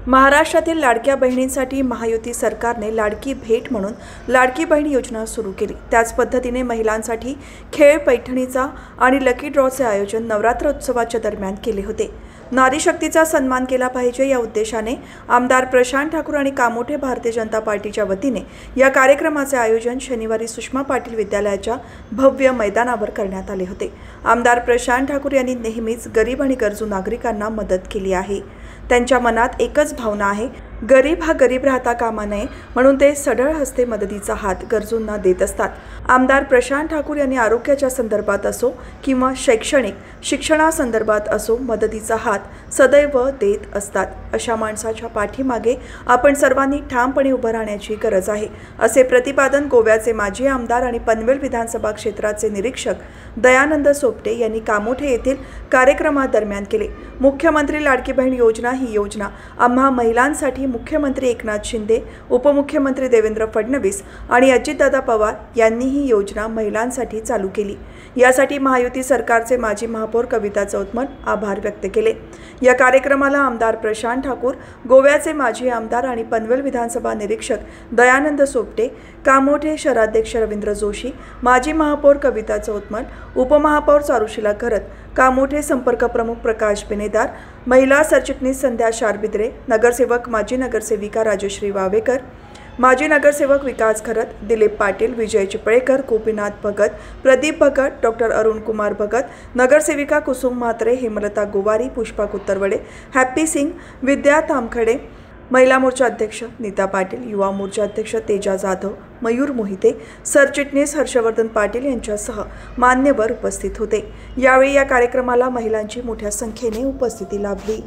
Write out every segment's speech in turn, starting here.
महाराष्ट्रातील लाडक्या बहिणींसाठी महायुती सरकारने लाडकी भेट म्हणून लाडकी बहीण योजना सुरू केली। त्याच पद्धतीने महिलांसाठी खेळ पैठणीचा आणि लकी ड्रॉचे आयोजन नवरात्र उत्सवाच्या दरम्यान केले होते। नारी शक्तीचा सन्मान केला पाहिजे या उद्देशाने आमदार प्रशांत ठाकूर आणि कामोठे भारतीय जनता पार्टीच्या वतीने या कार्यक्रमाचे आयोजन शनिवारी सुषमा पाटील विद्यालयाच्या भव्य मैदानावर करण्यात आले होते। आमदार प्रशांत ठाकूर यांनी नेहमीच गरीब आणि गरजू नागरिकांना मदत केली आहे। त्यांच्या मनात एकच भावना आहे, गरीब हा गरीब राहता कामा नये, म्हणून ते सढळ हस्ते मदतीचा हात गरजूंना देत असतात। आमदार प्रशांत ठाकूर यांनी आरोग्याच्या संदर्भात असो किंवा शैक्षणिक शिक्षणासंदर्भात असो मदतीचा हात सदैव देत असतात। अशा माणसाच्या पाठीमागे आपण सर्वांनी ठामपणे उभं राहण्याची गरज आहे, असे प्रतिपादन गोव्याचे माजी आमदार आणि पनवेल विधानसभा क्षेत्राचे निरीक्षक दयानंद सोपटे यांनी कामोठे येथील कार्यक्रमादरम्यान केले। मुख्यमंत्री लाडकी बहीण योजना ही योजना आम्हा महिलांसाठी मुख्यमंत्री एकनाथ शिंदे, उपमुख्यमंत्री देवेंद्र फडणवीस आणि अजितदादा पवार यांनी ही योजना महिलांसाठी चालू केली। यासाठी महायुती सरकारचे माजी महापौर कविता चौतमल आभार व्यक्त केले। या कार्यक्रमाला आमदार प्रशांत ठाकूर, गोव्याचे माजी आमदार आणि पनवेल विधानसभा निरीक्षक दयानंद सोपटे, कामोठे शहराध्यक्ष रवींद्र जोशी, माजी महापौर कविता चौतमल, उपमहापौर चारुशीला घरत, कामोठे संपर्क प्रमुख प्रकाश बेनेदार, महिला सरचिटणीस संध्या शारबिद्रे, नगरसेवक माजी नगरसेविका राजश्री वावेकर, माजी नगरसेवक विकास खरत, दिलीप पाटील, विजय चिपळेकर, गोपीनाथ भगत, प्रदीप भगत, डॉक्टर अरुण कुमार भगत, नगरसेविका कुसुम म्हात्रे, हेमलता गोवारी, पुष्पा कुत्तरवडे, हॅप्पी सिंग, विद्या तामखडे, महिला मोर्चा अध्यक्ष नीता पाटील, युवा मोर्चा अध्यक्ष तेजा जाधव, मयूर मोहिते, सरचिटणीस हर्षवर्धन पाटील यांच्यासह मान्यवर उपस्थित होते। यावेळी या कार्यक्रमाला महिलांची मोठ्या संख्येने उपस्थिती लाभली।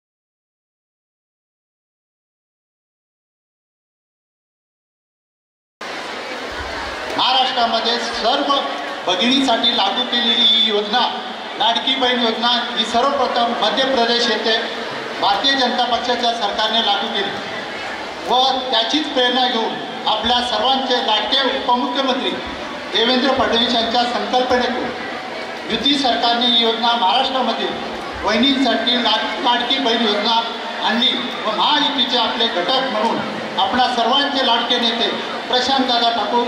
महाराष्ट्रामध्ये सर्व भगिनीसाठी लागू केलेली ही योजना लाडकी बहीण योजना ही सर्वप्रथम मध्य प्रदेश येथे भारतीय जनता पक्षाच्या सरकारने लागू केली व त्याचीच प्रेरणा घेऊन आपल्या सर्वांचे लाडके उपमुख्यमंत्री देवेंद्र फडणवीस यांच्या संकल्पनेतून युती सरकारने ही योजना महाराष्ट्रामधील बहिणींसाठी लाडकी बहीण योजना आणली व महायुतीचे आपले घटक म्हणून आपल्या सर्वांचे लाडके नेते प्रशांतदादा ठाकूर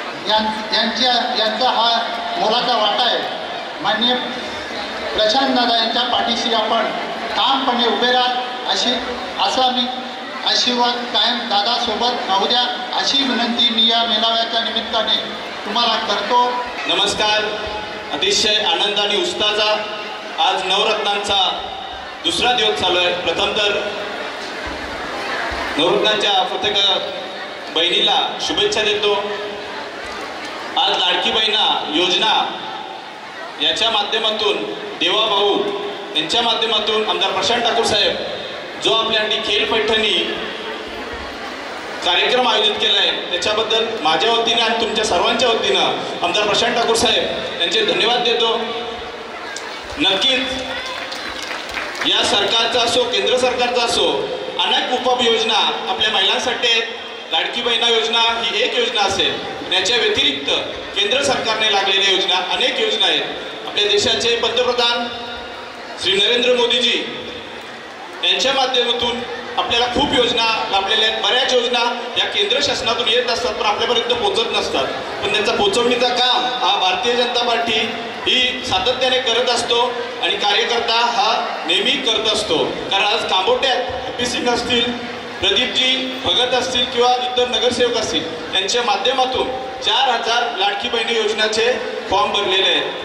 यांचा हा मोलाचा वाटा आहे। माननीय प्रशांतदादा यांच्या पाठीशी आपण ठामपणे उभे राहा असा मी आशीर्वाद कायम दादासोबत राहू द्या अशी विनंती मी या मेळाव्याच्या निमित्ताने तुम्हाला करतो। नमस्कार। अतिशय आनंद आणि उत्साहाचा आज नवरत्नांचा दुसरा दिवस चालू आहे। प्रथम तर नवरत्नांच्या प्रत्येक बहिणीला शुभेच्छा देतो। आज लाडकी बहिणा योजना याच्या माध्यमातून देवा भाऊ यांच्या माध्यमातून आमदार प्रशांत ठाकूर साहेब जो आपल्यासाठी खेळ पैठणी कार्यक्रम आयोजित केला आहे त्याच्याबद्दल माझ्या वतीने आणि तुमच्या सर्वांच्या वतीनं आमदार प्रशांत ठाकूर साहेब यांचे धन्यवाद देतो। नक्कीच या सरकारचा असो केंद्र सरकारचा असो अनेक उपयोजना आपल्या महिलांसाठी आहेत। लाडकी बहिणा योजना ही एक योजना असेल, याच्या व्यतिरिक्त केंद्र सरकारने लागलेल्या योजना अनेक योजना आहेत। आपल्या देशाचे पंतप्रधान श्री नरेंद्र मोदीजी यांच्या माध्यमातून आपल्याला खूप योजना लाभलेल्या आहेत। बऱ्याच योजना या केंद्र शासनातून येत असतात पण आपल्यापर्यंत पोहोचत नसतात, पण त्यांचा पोहोचवणीचं काम हा भारतीय जनता पार्टी ही सातत्याने करत असतो आणि कार्यकर्ता हा नेहमी करत असतो। कारण आज कामोट्यात हॅप्पी सिंग असतील, प्रदीपजी भगत असतील किंवा इतर नगरसेवक असतील यांच्या माध्यमातून 4000 लाडकी बहिणी योजनेचे फॉर्म भरलेले आहेत।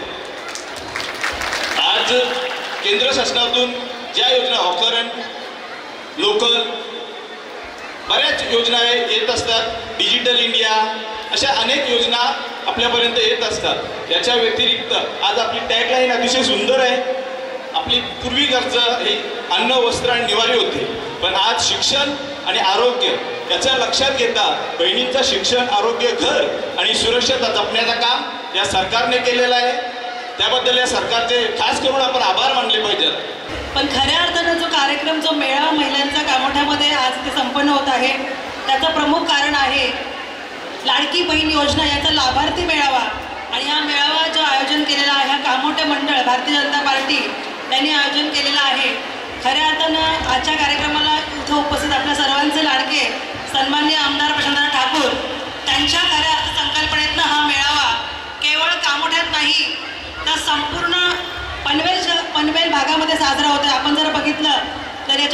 आज केंद्र शासनातून ज्या योजना ऑकरण लोकल बऱ्याच योजना येत असतात, डिजिटल इंडिया अशा अनेक योजना आपल्यापर्यंत येत असतात। याच्या व्यतिरिक्त आज आपली टॅगलाईन अतिशय सुंदर आहे। आपली पूर्वी गरज हे अन्न वस्त्र आणि निवारी होते, पण आज शिक्षण आणि आरोग्य याच्या लक्षात घेता बहिणींचं शिक्षण, आरोग्य, घर आणि सुरक्षितता जपण्याचं काम या सरकारने केलेलं आहे। त्याबद्दल या सरकारचे खास करून आपण आभार मानले पाहिजेत। पण खऱ्या अर्थानं जो कार्यक्रम जो मेळावा महिलांचा कामोठ्यामध्ये आज ते संपन्न होत आहे त्याचं प्रमुख कारण आहे लाडकी बहीण योजना याचा लाभार्थी मेळावा। आणि हा मेळावा जो आयोजन केलेला आहे हा कामोठे मंडळ भारतीय जनता पार्टी यांनी आयोजन केलेला आहे। खऱ्या अर्थानं आजच्या कार्यक्रमाला इथं उपस्थित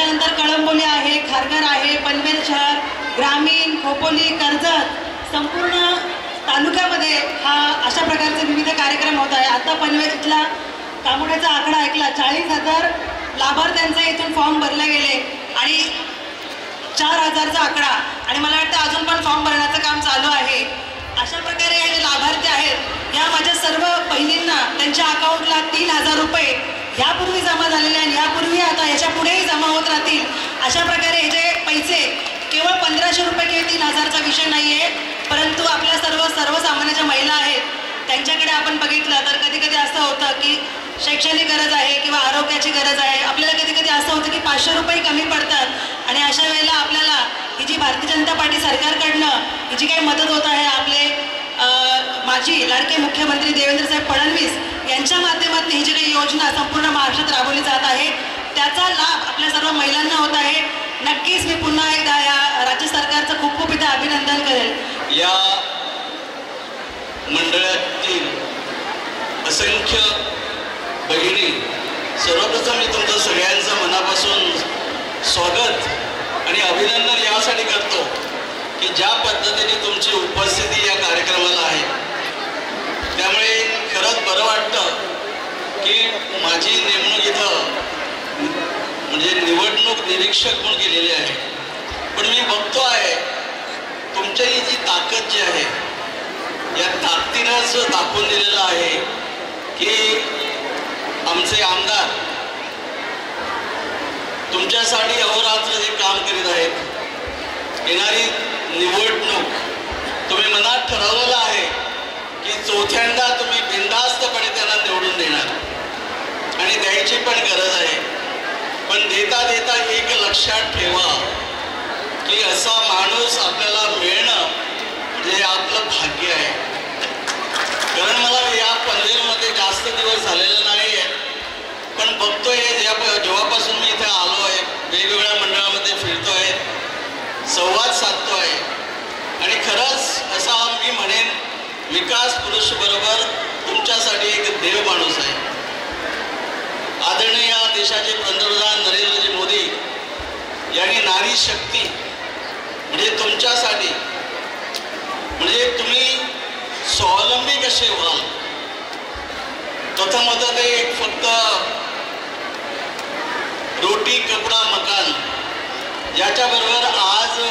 त्याच्यानंतर कळंबोली आहे, खारघर आहे, पनवेल शहर, ग्रामीण, खोपोली, कर्जत संपूर्ण तालुक्यामध्ये हा अशा प्रकारचे विविध कार्यक्रम होत आहे. आता पनवेल इथला कामोठ्याचा आकडा ऐकला, 40,000 लाभार्थ्यांचे इथून फॉर्म भरले गेले आणि 4,000चा आकडा, आणि मला वाटतं अजून पण फॉर्म भरण्याचं काम चालू आहे. अशा प्रकारे हे जे लाभार्थी आहेत या माझ्या सर्व बहिणींना त्यांच्या अकाउंटला 3,000 रुपये यापूर्वी जमा झालेले आणि यापूर्वी आता याच्या पुढेही जमा होत राहतील. अशा प्रकारे हे जे पैसे केवळ 1,500 रुपये किंवा 3,000चा विषय नाही आहे, परंतु आपल्या सर्वसामान्य ज्या महिला आहेत त्यांच्याकडे आपण बघितलं तर कधी कधी असं होतं की शैक्षणिक गरज आहे किंवा आरोग्याची गरज आहे. आपल्याला कधी कधी असं होतं की 500 रुपये कमी पडतात आणि अशा वेळेला आपल्याला ही जी भारतीय जनता पार्टी सरकारकडनं ही जी काही मदत होत आहे, आपले माजी लाडके मुख्यमंत्री देवेंद्र साहेब फडणवीस यांच्या माध्यमातून ही जी काही योजना संपूर्ण महाराष्ट्रात राबवली जात आहे त्याचा लाभ आपल्या सर्व महिलांना होत आहे. नक्कीच मी पुन्हा एकदा या राज्य सरकारचं खूप खूप इथे अभिनंदन करेल. या मंडळातील असंख्य भगिनी, सर्वप्रथम मी तुमचं सगळ्यांचं मनापासून स्वागत आणि अभिनंदन यासाठी करतो की ज्या पद्धतीने तुमची उपस्थिती या कार्यक्रमाला आहे त्यामुळे खरंच बरं वाटतं की माझी नेमणूक इथं म्हणजे निवडणूक निरीक्षक म्हणून केलेली आहे, पण मी बघतो आहे तुमची जी ताकद जी आहे या ताकदीनंच दाखवून दिलेलं आहे की आमचे आमदार तुमच्यासाठी अहोरात्र जे काम करीत आहेत. येणारी निवडणूक तुम्ही मनात ठरवलेलं आहे की चौथ्यांदा तुम्ही बिनधास्तपणे त्यांना निवडून देणार आणि द्यायची पण गरज आहे. पण देता देता एक लक्षात ठेवा की असा माणूस आपल्याला मिळणं म्हणजे आपलं भाग्य आहे. कारण मला या पनवेलमध्ये जास्त दिवस झालेले नाही आहे, पण बघतोय जेव्हापासून मी इथे आलो आहे, वेगवेगळ्या मंडळामध्ये फिरतो आहे, संवाद साधतो आहे आणि खरंच असा मी म्हणेन विकास पुरुष बरोबर तुमच्यासाठी एक देव माणूस आहे. आदरणीय देशाचे पंतप्रधान नरेंद्रजी मोदी यांनी नारी शक्ती म्हणजे तुमच्यासाठी म्हणजे तुम्ही स्वावलंबी कसे व्हाल. प्रथम होतं ते फक्त रोटी कपडा मकान, याच्याबरोबर आज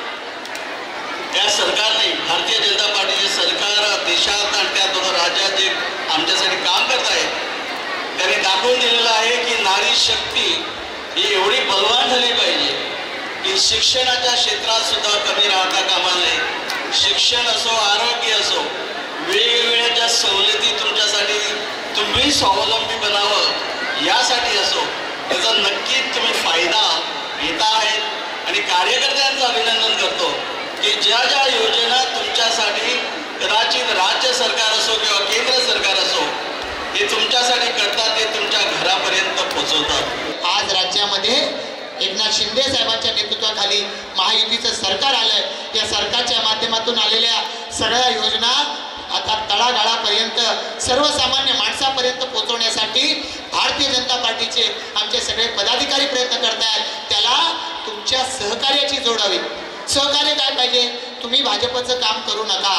या सरकारने भारतीय जनता पार्टीचे सरकार देशात आणि त्यात राज्यात जे आमच्यासाठी काम करत आहे त्यांनी दाखवून दिलेलं आहे की नारी शक्ती ही एवढी बलवान झाली पाहिजे की शिक्षणाच्या क्षेत्रात सुद्धा कमी राहता कामा नये. शिक्षण असो, आरोग्य असो, वेगवेगळ्या ज्या सवलती तुमच्यासाठी तुम्ही स्वावलंबी बनावं यासाठी असो त्याचा नक्कीच तुम्ही फायदा घेता आहेत आणि कार्यकर्त्यांचं अभिनंदन करतो की ज्या ज्या योजना तुमच्यासाठी कदाचित राज्य सरकार असो किंवा केंद्र सरकार असो हे तुमच्यासाठी करतात ते तुमच्या घरापर्यंत पोहोचवतात. आज राज्यामध्ये एकनाथ शिंदे साहेबांच्या नेतृत्वाखाली महायुतीचं सरकार आलंय. या सरकारच्या माध्यमातून आलेल्या सगळ्या योजना आता तळागाळापर्यंत सर्वसामान्य माणसापर्यंत पोहोचवण्यासाठी भारतीय जनता पार्टीचे आमचे सगळे पदाधिकारी प्रयत्न करत आहेत. त्याला तुमच्या सहकार्याची जोड हवी. सहकार्य काय पाहिजे? तुम्ही भाजपचं काम करू नका,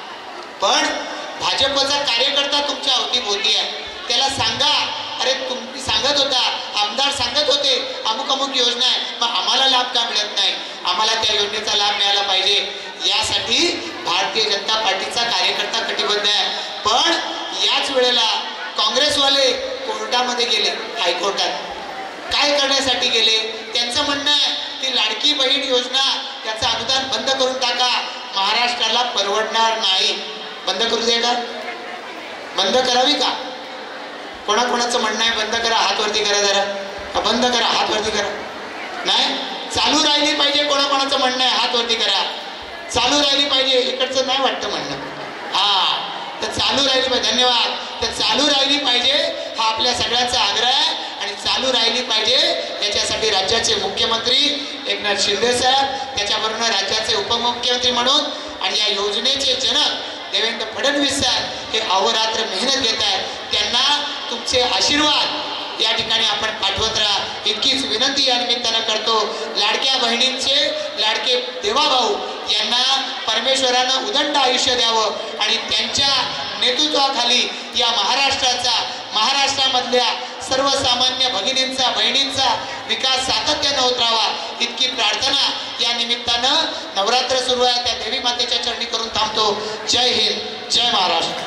पण भाजपचा कार्यकर्ता तुमच्या अवतीभोवती आहे त्याला सांगा, अरे तुम्ही सांगत होता, आमदार सांगत होते अमुक अमुक योजना आहे, मग आम्हाला लाभ का मिळत नाही? आम्हाला त्या योजनेचा लाभ मिळाला पाहिजे. यासाठी भारतीय जनता पार्टीचा कार्यकर्ता कटिबद्ध आहे. पण याच वेळेला काँग्रेसवाले कोर्टामध्ये गेले, हायकोर्टात. काय करण्यासाठी गेले? त्यांचं म्हणणं आहे की लाडकी बहीण योजना याचं अनुदान बंद करून टाका, महाराष्ट्राला परवडणार नाही. बंद करू दे का? बंद करावी का? कोणाकोणाचं म्हणणं आहे बंद करा, हात वरती करा जरा. बंद करा, हात वरती करा. नाही, चालू राहिली पाहिजे. कोणाकोणाचं म्हणणं आहे हात वरती करा. चालू राहिली पाहिजे, इकडचं नाही वाटतं म्हणणं. हा, तर चालू राहिली पाहिजे. धन्यवाद. तर चालू राहिली पाहिजे हा आपल्या सगळ्यांचा आग्रह आहे आणि चालू राहिली पाहिजे याच्यासाठी राज्याचे मुख्यमंत्री एकनाथ शिंदे साहेब, त्याच्याबरोबर राज्याचे उपमुख्यमंत्री म्हणून आणि या योजनेचे जनक देवेंद्र फडणवीस साहेब हे अहोरात्र मेहनत घेत आहेत. त्यांना तुमचे आशीर्वाद या ठिकाणी आपण पाठवत राहा इतकीच विनंती या निमित्तानं करतो। लाडक्या बहिणींचे लाडके देवाभाऊ यांना परमेश्वरानं उदंड आयुष्य द्यावं आणि त्यांच्या नेतृत्वाखाली या महाराष्ट्रामधल्या सर्वसामान्य भगिनींचा बहिणींचा विकास सातत्यानं होत राहावा इतकी प्रार्थना या निमित्तानं नवरात्र सुरू आहे त्या देवी मातेच्या चरणी करून थांबतो। जय हिंद, जय महाराष्ट्र।